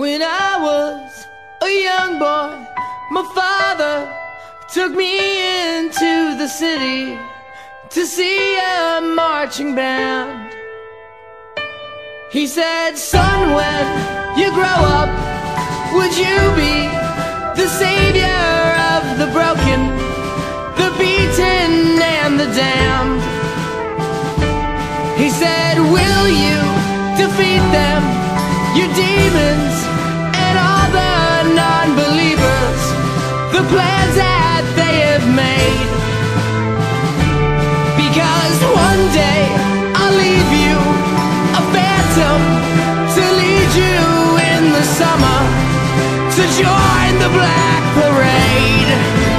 When I was a young boy, my father took me into the city to see a marching band. He said, "Son, when you grow up, would you be the savior of the broken, the beaten and the damned?" He said, "Will you defeat them, your demons and all the non-believers, the plans that they have made? Because one day I'll leave you a phantom to lead you in the summer to join the Black Parade."